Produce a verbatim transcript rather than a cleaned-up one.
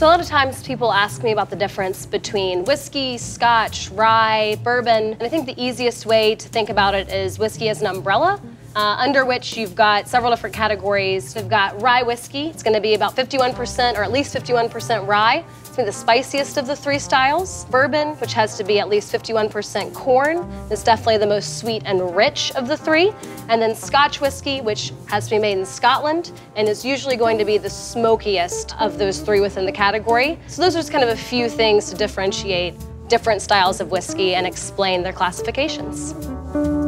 So a lot of times people ask me about the difference between whiskey, Scotch, rye, bourbon, and I think the easiest way to think about it is whiskey as an umbrella, uh, under which you've got several different categories. We've got rye whiskey. It's going to be about fifty-one percent or at least fifty-one percent rye. It's going to be the spiciest of the three styles. Bourbon, which has to be at least fifty-one percent corn, is definitely the most sweet and rich of the three. And then Scotch whiskey, which has to be made in Scotland and is usually going to be the smokiest of those three within the category. So those are just kind of a few things to differentiate different styles of whiskey and explain their classifications.